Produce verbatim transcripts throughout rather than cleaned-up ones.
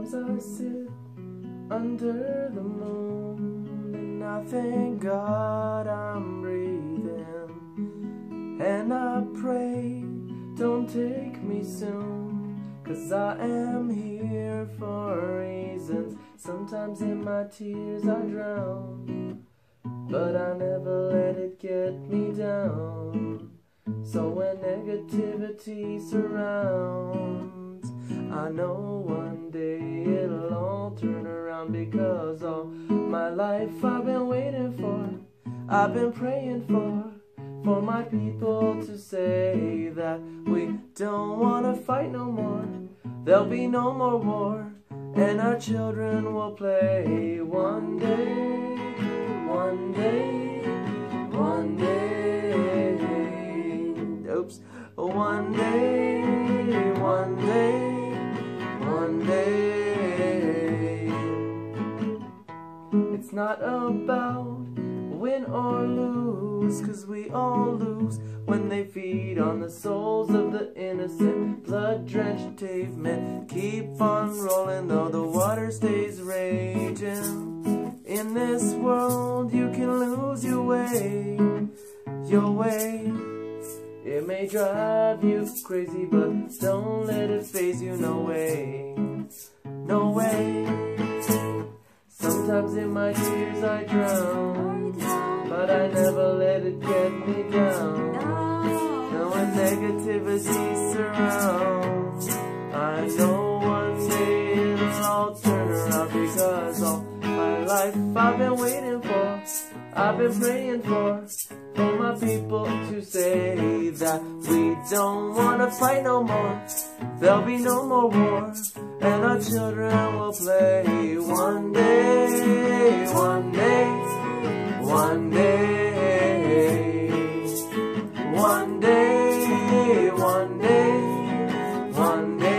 Sometimes I sit under the moon and I thank God I'm breathing, and I pray don't take me soon, 'cause I am here for reasons. Sometimes in my tears I drown, but I never let it get me down. So when negativity surrounds, I know one day it'll all turn around, because all my life I've been waiting for, I've been praying for, for my people to say that we don't want to fight no more. There'll be no more war, and our children will play. One day, one day, one day, oops, one day, one day, one day. It's not about win or lose, 'cause we all lose when they feed on the souls of the innocent. Blood-drenched pavement, keep on rolling though the water stays raging. In this world you can lose your way, your way. It may drive you crazy, but don't let it faze you, no way, no way. Sometimes in my tears I drown, but I never let it get me down. And when negativity surrounds, I know one day it'll all turn around, because all my life I've been waiting for, I've been praying for, for my people to say that we don't want to fight no more. There'll be no more war, and our children will play. One day, one day, one day, one day, one day, one day.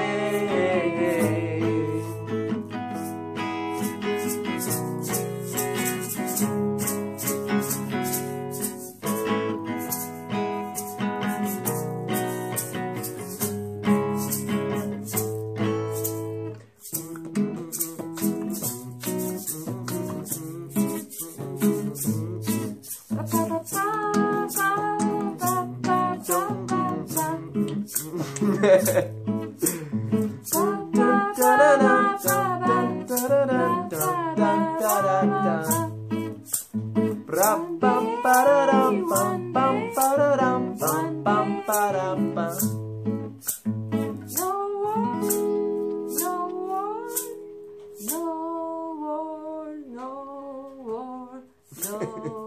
No war, no war, no war, no